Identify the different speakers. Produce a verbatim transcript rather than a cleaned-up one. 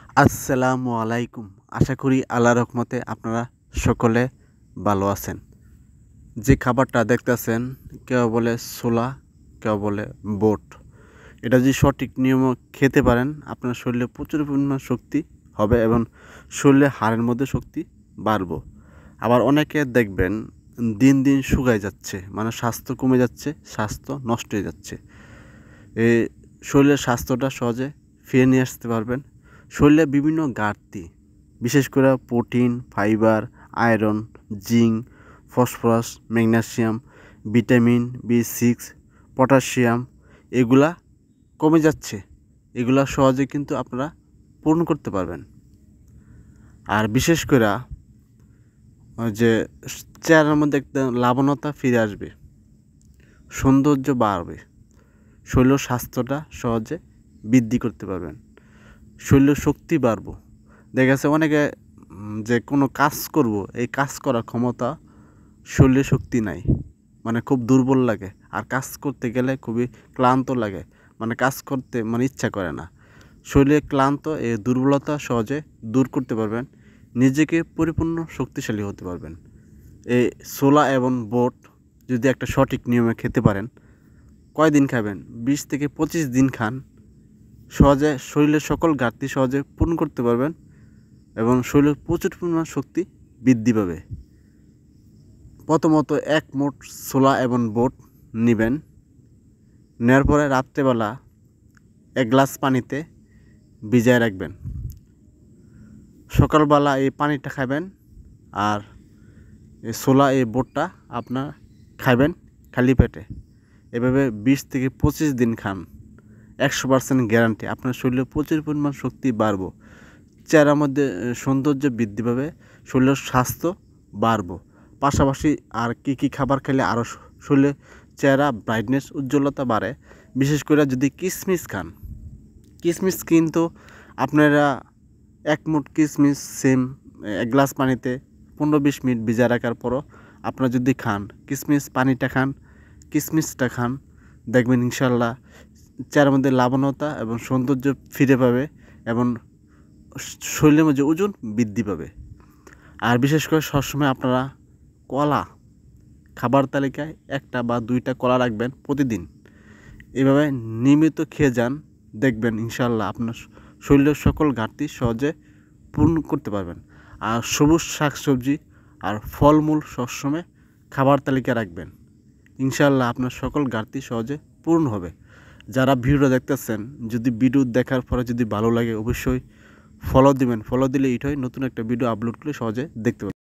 Speaker 1: আসসালামু আলাইকুম। আশা করি আল্লাহর রহমতে আপনারা সকলে ভালো আছেন। যে খাবারটা দেখতেছেন কেউ বলে ছোলা, কেউ বলে বোট। এটা যদি সঠিক নিয়মে খেতে পারেন আপনার শরীরে প্রচুর পরিমাণ শক্তি হবে এবং শরীরে হাড়ের মধ্যে শক্তি বাড়বো। আবার অনেকে দেখবেন দিন দিন শুকায় যাচ্ছে, মানে স্বাস্থ্য কমে যাচ্ছে, স্বাস্থ্য নষ্ট হয়ে যাচ্ছে। এই শরীরের স্বাস্থ্যটা সহজে ফিরে নিয়ে আসতে পারবেন। শরীরে বিভিন্ন ঘাটতি, বিশেষ করে protein, fibre, iron, zinc, phosphorus, magnesium, vitamin B six, potassium এগুলা কমে যাচ্ছে। এগুলা সহজে কিন্তু আপনারা পূরণ করতে পারবেন। আর বিশেষ করে যে চেহারার মধ্যে একটা লাবণ্যতা ফিরে আসবে, সৌন্দর্য বাড়বে, শরীর স্বাস্থ্যটা সহজে বৃদ্ধি করতে পারবেন, শরীরের শক্তি বাড়বো। দেখা গেছে অনেকে যে কোনো কাজ করব, এই কাজ করার ক্ষমতা শরীরে শক্তি নাই, মানে খুব দুর্বল লাগে। আর কাজ করতে গেলে খুবই ক্লান্ত লাগে, মানে কাজ করতে মানে ইচ্ছা করে না। শরীরে ক্লান্ত এই দুর্বলতা সহজে দূর করতে পারবেন, নিজেকে পরিপূর্ণ শক্তিশালী হতে পারবেন। এই ছোলা এবং বোট যদি একটা সঠিক নিয়মে খেতে পারেন, কয়দিন খাবেন? বিশ থেকে পঁচিশ দিন খান, সহজে শরীরের সকল ঘাটতি সহজে পূরণ করতে পারবেন এবং শরীরের প্রচুর পরিমাণ শক্তি বৃদ্ধি পাবে। প্রথমত এক মুঠ ছোলা এবং বোট নেবেন, নেওয়ার পরে রাত্রেবেলা এক গ্লাস পানিতে ভিজায় রাখবেন। সকালবেলা এই পানিটা খাবেন আর এই ছোলা এই বোটটা আপনার খাবেন খালি পেটে। এভাবে বিশ থেকে পঁচিশ দিন খান, একশো পার্সেন্ট গ্যারান্টি আপনার শরীরে প্রচুর পরিমাণ শক্তি বাড়বো, চেহারার মধ্যে সৌন্দর্য বৃদ্ধি পাবে, শরীরের স্বাস্থ্য বাড়বো। পাশাপাশি আর কি কি খাবার খেলে আরও শরীরে চেহারা ব্রাইটনেস উজ্জ্বলতা বাড়ে, বিশেষ করে যদি কিশমিশ খান। কিশমিশ কিন্তু আপনারা এক মুঠ কিশমিশ সেম এক গ্লাস পানিতে পনেরো বিশ মিনিট ভিজা রাখার পরও আপনারা যদি খান, কিশমিশ পানিটা খান, কিশমিশটা খান, দেখবেন ইনশাল্লাহ চেহারার মধ্যে লাবণ্যতা এবং সৌন্দর্য ফিরে পাবে এবং শরীরের মধ্যে ওজন বৃদ্ধি পাবে। আর বিশেষ করে সবসময় আপনারা কলা খাবার তালিকায় একটা বা দুইটা কলা রাখবেন প্রতিদিন। এভাবে নিয়মিত খেয়ে যান, দেখবেন ইনশাল্লাহ আপনার শরীরের সকল ঘাটতি সহজে পূর্ণ করতে পারবেন। আর সবুজ শাকসবজি আর ফলমূল সবসময় খাবার তালিকায় রাখবেন, ইনশাল্লাহ আপনার সকল ঘাটতি সহজে পূর্ণ হবে। যারা ভিডিও দেখতেছেন, যদি ভিডিও দেখার পরে যদি ভালো লাগে অবশ্যই ফলো দিবেন। ফলো দিলে এটাই নতুন একটা ভিডিও আপলোড করলে সহজে দেখতে পাবেন।